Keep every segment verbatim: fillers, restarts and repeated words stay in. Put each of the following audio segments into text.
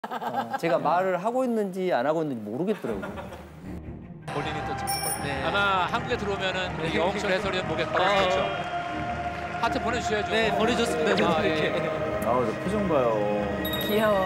어, 제가 말을 하고 있는지 안 하고 있는지 모르겠더라고요. 본인이 또 직접 네. 아마 한국에 들어오면은 네. 영철 해설위원 목에 걸어주셨죠. 아, 하트 보내주셔야죠. 네, 보내줬습니다. 아, 예. 아, 저 표정 봐요. 귀여워.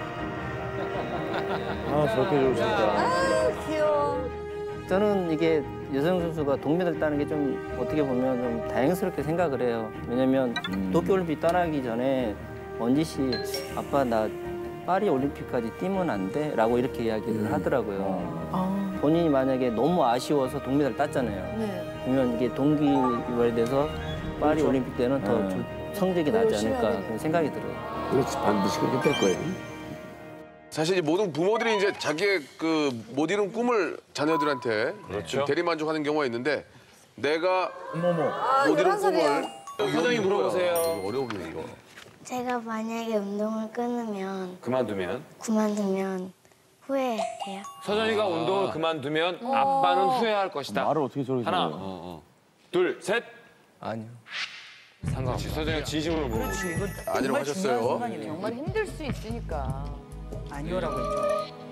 아, 저렇게 좋으신다. 아, 귀여워. 저는 이게 여성 선수가 동메달 따는 게 좀 어떻게 보면 좀 다행스럽게 생각을 해요. 왜냐면 음. 도쿄올림픽 떠나기 전에 원지 씨, 아빠 나 파리 올림픽까지 뛰면 안 돼? 라고 이렇게 이야기를 음. 하더라고요. 아. 본인이 만약에 너무 아쉬워서 동메달 땄잖아요. 네. 그러면 이게 동기부여가 돼서 파리 그렇죠. 올림픽 때는 더 네. 성적이 나지 않을까 그런 생각이 들어요. 그렇지, 반드시 그렇게 될 거예요. 사실 이제 모든 부모들이 이제 자기의 그 못 이룬 꿈을 자녀들한테 그렇죠. 대리만족하는 경우가 있는데 내가 어머머. 아, 못 이룬 꿈을 사장님 물어보세요. 어려움이 이거. 제가 만약에 운동을 끊으면 그만두면? 그만두면 후회해요. 서정이가 아. 운동을 그만두면 아빠는 후회할 것이다. 말을 어떻게 저렇게 하나, 잘해요? 어, 어. 둘, 셋. 아니요. 상관없이 서정이가 진심으로 물어보고. 아니라고 하셨어요. 정말 힘들 수 있으니까. 아니요라고 했죠.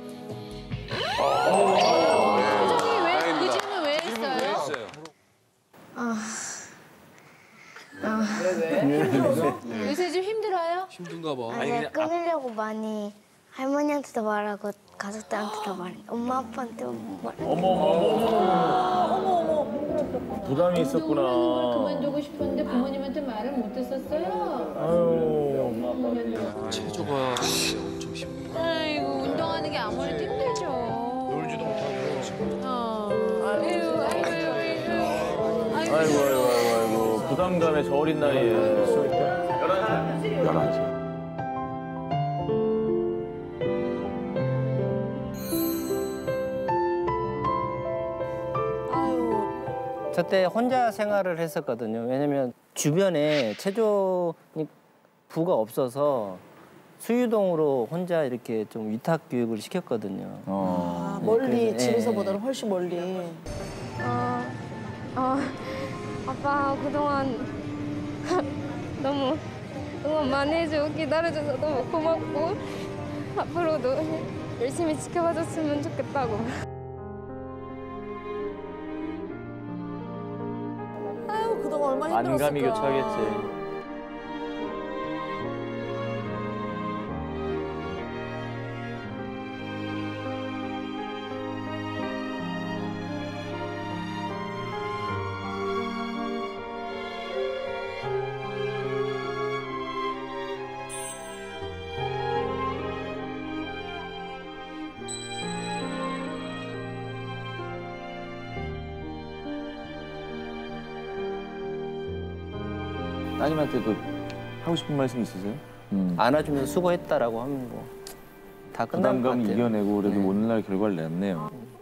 표정이 왜, 그 질문 왜 했어요? 왜 했어요? 아, 요새 좀 힘들어요? 힘든가 봐. 아, 제가 끊으려고 많이 할머니한테도 말하고 가족들한테도 말해. 엄마 아빠한테 말해. 어머, 어머, 어머. 부담이 있었구나. 그만두고 싶었는데 부모님한테 말을 못했었어요. 아유. 체조가 엄청 힘들어. 아이고 운동하는 게 아무래도 힘들죠. 놀지도 못하고 지금. 어. 아이고 아이고 아이고. 아이고, 아이고, 아이고, 아이고. 부담감에 저 어린 나이에. 열한 살. 열한 살. 저때 혼자 생활을 했었거든요. 왜냐면 주변에 체조 부가 없어서 수유동으로 혼자 이렇게 좀 위탁 교육을 시켰거든요. 어. 아, 멀리 네, 집에서보다는 훨씬 멀리. 어, 어, 아빠 그동안 너무 응원 많이 해주고 기다려줘서 너무 고맙고 앞으로도 열심히 지켜봐줬으면 좋겠다고. 아유, 그동안 얼마나 힘들었을까. 안감이 교차하겠지. 따님한테 그 하고 싶은 말씀 있으세요? 음. 안아주면서 수고했다라고 하면 뭐 다 끝난 것 부담감 같아요. 이겨내고 그래도 네. 오늘날 결과를 냈네요.